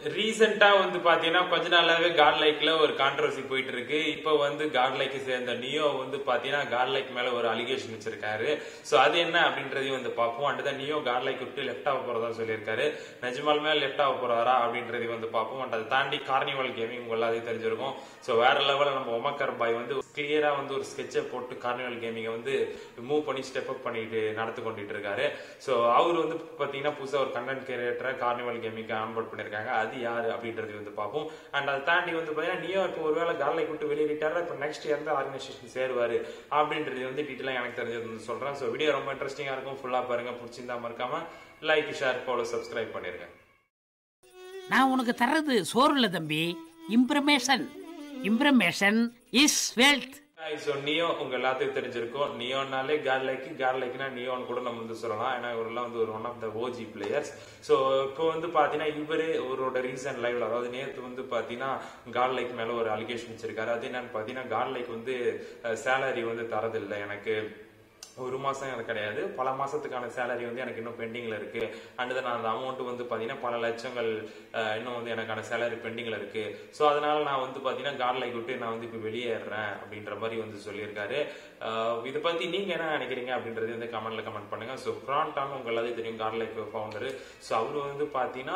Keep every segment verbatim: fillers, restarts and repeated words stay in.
ரீசெண்டா வந்து பாத்தீங்கன்னா கொஞ்ச நாளாவே காட் லைக்ல ஒரு கான்ட்ரவர்சி போயிட்டு இருக்கு. இப்ப வந்து காட் லைக் சேர்ந்த நியோ வந்து பாத்தீங்கன்னா காட் லைக் மேல ஒரு அலிகேஷன் வச்சிருக்காரு. சோ அது என்ன அப்படின்றதையும் வந்து பார்ப்போம். அடுத்த நியோ காட் லைக் விட்டு லெஃப்ட் ஆக போறதா சொல்லியிருக்காரு. நிஜமாலுமே லெஃப்ட் ஆக போறாரா அப்படின்றதையும் வந்து பார்ப்போம். அதை தாண்டி கார்னிவல் கேமிங் எல்லாத்தையும் தெரிஞ்சிருக்கும். சோ வேற லெவல்ல நம்ம ஒமக்கர் பாய் வந்து கிளியரா வந்து ஒரு ஸ்கெட்சை போட்டு கார்னிவல் கேமிங்கை வந்து மூவ் பண்ணி ஸ்டெப் அப் பண்ணிட்டு நடத்து கொண்டுட்டு இருக்காரு. சோ அவர் வந்து பாத்தீங்கன்னா புதுசா ஒரு கண்டென்ட் கிரியேட்டரை கார்னிவல் கேமிங் ஆன்போர்ட் பண்ணிருக்காங்க. அது யாரு அப்படின்றது வந்து பார்ப்போம். அண்ட் அதை தாண்டி வந்து பாத்தீங்கன்னா நியோ இப்போ ஒருவேளை காட் லைக் விட்டு வெளியேறிட்டாரு, இப்போ நெக்ஸ்ட் எந்த ஆர்கனைசேஷன் சேருவாரு அப்படின்றது வந்து டீட்டெயிலா எனக்கு தெரிஞ்சது வந்து சொல்றேன். சோ வீடியோ ரொம்ப இன்ட்ரெஸ்டிங்கா இருக்கும். ஃபுல்லா பாருங்க. பிடிச்சிருந்தா மறக்காம லைக், ஷேர், ஃபாலோ, சப்ஸ்கிரைப் பண்ணிருங்க. நான் உனக்கு தர்றது சோறு இல்ல தம்பி, information. Information is wealth. So Neo உங்க எல்லாத்தையும் தெரிஞ்சிருக்கும். நியோனாலே காட் லைக், காட் லைக்னா நியோன்னு கூட நம்ம வந்து சொல்லலாம். ஏன்னா இவரெல்லாம் வந்து ஒரு one of the OG players. So இப்போ வந்து பாத்தீங்கன்னா இவரு அவரோட ரீசன்ட் லைவ்ல, அதாவது நேத்து வந்து பாத்தீங்கன்னா காட் லைக் மேல ஒரு அலிகேஷன் வச்சிருக்காரு. அது என்னன்னு பாத்தீங்கன்னா காட் லைக் வந்து சேலரி வந்து தரதில்லை எனக்கு, ஒரு மாசம் எனக்கு கிடையாது, பல மாசத்துக்கான சேலரி வந்து எனக்கு இன்னும் பெண்டிங்ல இருக்கு. அண்ட் நான் அந்த அமௌண்ட் வந்து பாத்தீங்கன்னா பல லட்சங்கள் இன்னும் வந்து எனக்கான சேலரி பெண்டிங்ல இருக்கு. சோ அதனால நான் வந்து பாத்தீங்கன்னா காட் லைக் விட்டு நான் வந்து இப்ப வெளியேறேன் அப்படின்ற மாதிரி வந்து சொல்லியிருக்காரு. இதை பத்தி நீங்க என்ன நினைக்கிறீங்க அப்படின்றது வந்து கமெண்ட்ல கமெண்ட் பண்ணுங்க. சோ கிராண்டான் உங்க எல்லாத்தையும் தெரியும், காட் லைக் ஃபவுண்டர். சோ அவரு வந்து பாத்தீங்கன்னா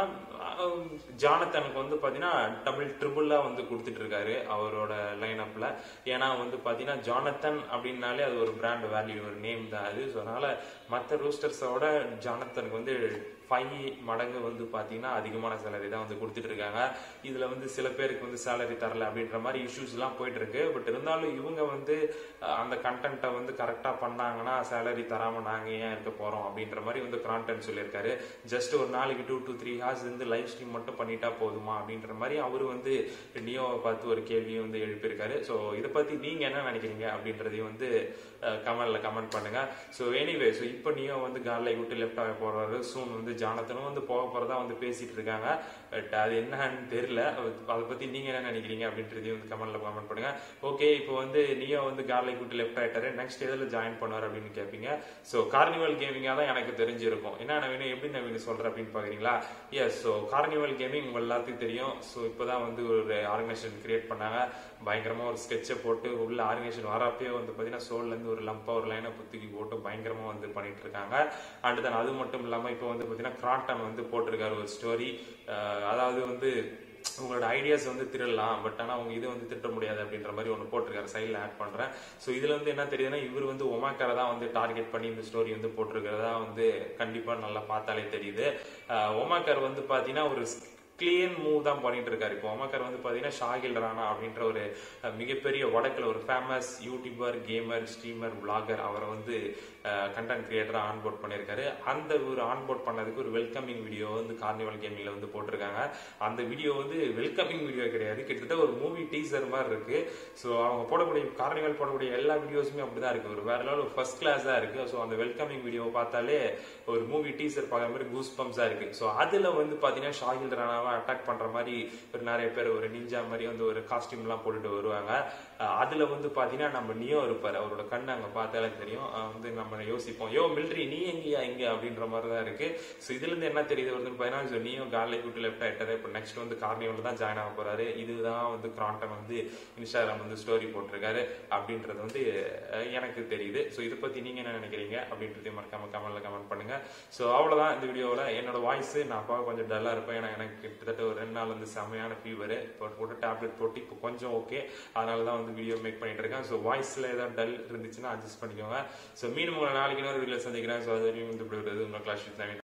ஜானத்தனுக்கு வந்து பாத்தீங்கன்னா தமிழ் ட்ரிபிளா வந்து கொடுத்துட்டு இருக்காரு அவரோட லைன் அப்ல. ஏன்னா வந்து பாத்தீங்கன்னா ஜானத்தன் அப்படின்னாலே அது ஒரு பிராண்ட் வேல்யூ, ஒரு நேம் தான் அது. ஸோ அதனால மற்ற ரூஸ்டர்ஸோட ஜானத்தனுக்கு வந்து ஃபைவ் மடங்கு வந்து பாத்தீங்கன்னா அதிகமான சேலரி தான் வந்து கொடுத்துட்டு இருக்காங்க. இதுல வந்து சில பேருக்கு வந்து சேலரி தரல அப்படின்ற மாதிரி இஷ்யூஸ் எல்லாம் போயிட்டு இருக்கு. பட் இருந்தாலும் இவங்க வந்து அந்த கண்டென்ட்டை வந்து கரெக்டா பண்ணாங்கன்னா சேலரி தராம நாங்க ஏன் இருக்க போறோம் அப்படின்ற மாதிரி வந்து கிராண்டன் சொல்லியிருக்காரு. ஜஸ்ட் ஒரு நாளைக்கு டூ டு த்ரீ ஹார்ஸ் வந்து லைவ் ஸ்ட்ரீம் மட்டும் பண்ணிட்டா போதுமா அப்படின்ற மாதிரி அவரு வந்து நியோவை பார்த்து ஒரு கேள்வியை வந்து எழுப்பியிருக்காரு. ஸோ இதை பத்தி நீங்க என்ன நினைக்கிறீங்க அப்படின்றதையும் வந்து கமெண்ட்ல கமெண்ட் பண்ணுங்க. ஸோ எனிவே ஸோ இப்போ நியோ வந்து காட் லைக் விட்டு லெஃப்ட் ஆக போறாரு. சூன் வந்து ஜானத்தனும் வந்து போக போறதா வந்து பேசிட்டு இருக்காங்க. பட் அது என்னன்னு தெரியல. அதை பத்தி நீங்க என்ன நினைக்கிறீங்க அப்படின்றதையும் வந்து கமெண்ட்ல கமெண்ட் பண்ணுங்க. ஓகே, இப்போ வந்து நியோ வந்து காட் லைக் விட்டு லெஃப்ட் ஆயிட்டாரு, நெக்ஸ்ட் எதில் ஜாயின் பண்ணுவார் அப்படின்னு கேட்பீங்க. ஸோ கார்னிவல் கேமிங்கா தான் எனக்கு தெரிஞ்சிருக்கும். என்ன நவீன எப்படி நவீன சொல்றேன் அப்படின்னு பாக்குறீங்களா? எஸ், ஸோ கார்னிவல் கேமிங் உங்க எல்லாத்தையும் தெரியும். ஸோ இப்போதான் வந்து ஒரு ஆர்கனைசேஷன் கிரியேட் பண்ணாங்க. பயங்கரமா ஒரு ஸ்கெட்சை போட்டு உள்ள ஆர்கனைசேஷன் வரப்பே வந்து பாத்தீங்கன்னா சோல்ல இருந்து ஒரு லம்பா ஒரு லைனை புத்துக்கி போட்டு பயங்கரமா வந்து பண்ணிட்டு இருக்காங்க. அண்ட் தான் அது மட்டும் இல்லாம இப்போ வந்து பாத்தீங்கன்னா கிராண்டன் வந்து போட்டிருக்காரு ஒரு ஸ்டோரி. அதாவது வந்து உங்களோட ஐடியாஸ் வந்து திருடலாம், பட் ஆனா அவங்க இது வந்து திட்ட முடியாது அப்படின்ற மாதிரி ஒன்று போட்டிருக்காரு. சைட்ல ஆட் பண்றேன். ஸோ இதுல வந்து என்ன தெரியுதுன்னா இவர் வந்து ஒமாக்கரை தான் வந்து டார்கெட் பண்ணி இந்த ஸ்டோரி வந்து போட்டிருக்கிறதா வந்து கண்டிப்பா நல்லா பார்த்தாலே தெரியுது. ஒமாக்கர் வந்து பாத்தீங்கன்னா ஒரு கிளீன் மூவ் தான் பண்ணிட்டு இருக்காரு. இப்போ ஒமக்கர் வந்து பாத்தீங்கன்னா ஷாகில் ராணா அப்படின்ற ஒரு மிகப்பெரிய வடக்குல ஒரு famous YouTuber, gamer, streamer, vlogger, அவரை வந்து கண்டென்ட் கிரியேட்டரா ஆன்போர்ட் பண்ணிருக்காரு. அந்த ஒரு ஆன்போர்ட் பண்ணதுக்கு ஒரு வெல்கமிங் வீடியோ வந்து கார்னிவல் கேமிங்ல வந்து போட்டிருக்காங்க. அந்த வீடியோ வந்து வெல்கமிங் வீடியோ கிடையாது, கிட்டத்தட்ட ஒரு மூவி டீசர் மாதிரி இருக்கு. ஸோ அவங்க போடக்கூடிய கார்னிவல் போடக்கூடிய எல்லா வீடியோஸுமே அப்படிதான் இருக்கு. ஒரு வேற லெவல் ஃபர்ஸ்ட் கிளாஸா இருக்கு. ஸோ அந்த வெல்கமிங் வீடியோ பார்த்தாலே ஒரு மூவி டீசர் பார்க்குற மாதிரி கூஸ் பம்ப்ஸா இருக்கு. ஸோ அதுல வந்து பாத்தீங்கன்னா ஷாகில் ராணா அட்டாக் பண்ற மாதிரி ஒரு நிறைய பேர் ஒரு நிஞ்சா மாதிரி வந்து ஒரு காஸ்டியூம் எல்லாம் போட்டுட்டு வருவாங்க. அதுல வந்து பாத்தீங்கன்னா நம்ம நியோ இருப்பாரு. அவரோட கண்ணு அங்க பார்த்தாலே தெரியும். வந்து நம்ம யோசிப்போம், யோ மிலிட்ரி நீ எங்கயா இங்க அப்படின்ற மாதிரி தான் இருக்கு. சோ இதுல இருந்து என்ன தெரியுது வந்து பாத்தீங்கன்னா நியோ காட் லைக் விட்டு லெஃப்ட் ஆயிட்டாரு. இப்போ நெக்ஸ்ட் வந்து கார்னிவல் தான் ஜாயின் ஆக போறாரு. இதுதான் வந்து கிராண்டன் வந்து இன்ஸ்டாகிராம் வந்து ஸ்டோரி போட்டிருக்காரு அப்படின்றது வந்து எனக்கு தெரியுது. சோ இதை பத்தி நீங்க என்ன நினைக்கிறீங்க அப்படின்றதையும் மறக்காம கமெண்ட்ல கமெண்ட் பண்ணுங்க. சோ அவ்வளவுதான் இந்த வீடியோல. என்னோட வாய்ஸ் நான் பார்க்க கொஞ்சம் டல்லா இருப்பேன். ஏன்னா எனக்கு கிட்டத்தட்ட ஒரு ரெண்டு நாள் வந்து செமையான ஃபீவர். இப்போ போட்டு டேப்லெட் போட்டு இப்போ கொஞ்சம் ஓகே. அதனால தான் வந்து வீடியோ மேக் பண்ணிட்டு இருக்கேன். ஸோ வாய்ஸ்ல ஏதாவது டல் இருந்துச்சுன்னா அட்ஜஸ்ட் பண்ணிக்கோங்க. ஸோ மீண்டும் உங்களை நாளைக்கு இன்னொரு வீடியோ சந்திக்கிறேன். ஸோ அது வரையும் வந்து இப்படி வருது உங்க கிளாஸ்